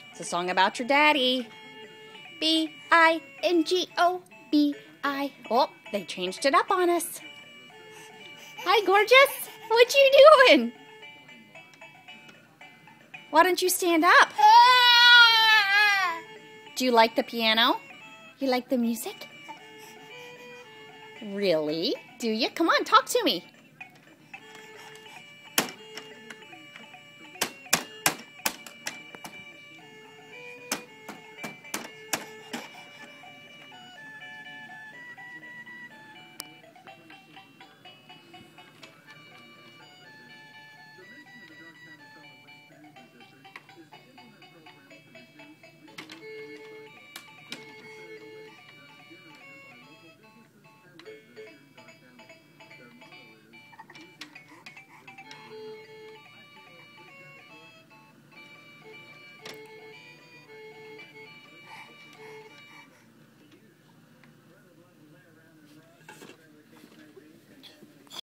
It's a song about your daddy. B-I-N-G-O, B-I. Oh, they changed it up on us. Hi, gorgeous. What you doing? Why don't you stand up? Do you like the piano? You like the music? Really? Do you? Come on, talk to me.